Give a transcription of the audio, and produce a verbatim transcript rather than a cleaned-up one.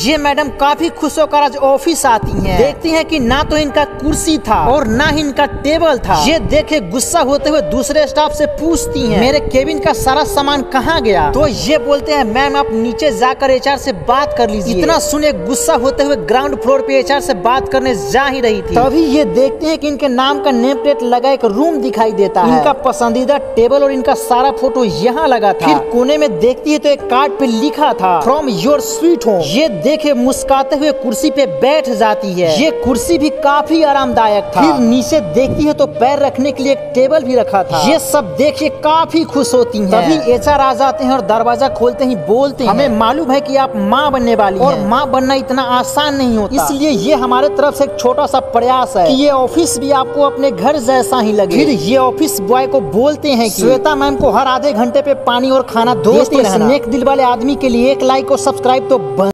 ये मैडम काफी खुश होकर आज ऑफिस आती हैं। देखती हैं कि ना तो इनका कुर्सी था और ना ही इनका टेबल था। ये देखे गुस्सा होते हुए दूसरे स्टाफ से पूछती हैं, मेरे केबिन का सारा सामान कहाँ गया? तो ये बोलते हैं, मैम आप नीचे जाकर एचआर से बात कर लीजिए। इतना सुने गुस्सा होते हुए ग्राउंड फ्लोर पे एचआर से बात करने जा ही रही थी। तभी ये देखते हैं कि इनके नाम का नेम प्लेट लगा एक रूम दिखाई देता है। इनका पसंदीदा टेबल और इनका सारा फोटो यहाँ लगा था। फिर कोने में देखती है तो एक कार्ड पे लिखा था, फ्रॉम योर स्वीट होम। ये देखे मुस्कुराते हुए कुर्सी पे बैठ जाती है। ये कुर्सी भी काफी आरामदायक था। फिर नीचे देखती है तो पैर रखने के लिए एक टेबल भी रखा था। ये सब देख काफी खुश होती हैं। तभी एचआर आ जाते हैं और दरवाजा खोलते ही बोलते हैं, हमें मालूम है कि आप माँ बनने वाली हैं और माँ बनना इतना आसान नहीं होता, इसलिए ये हमारे तरफ से एक छोटा सा प्रयास है कि ये ऑफिस भी आपको अपने घर जैसा ही लगे। फिर ये ऑफिस बॉय को बोलते हैं कि श्वेता मैम को हर आधे घंटे पे पानी और खाना देते रहना। नेक दिल वाले आदमी के लिए एक लाइक और सब्सक्राइब तो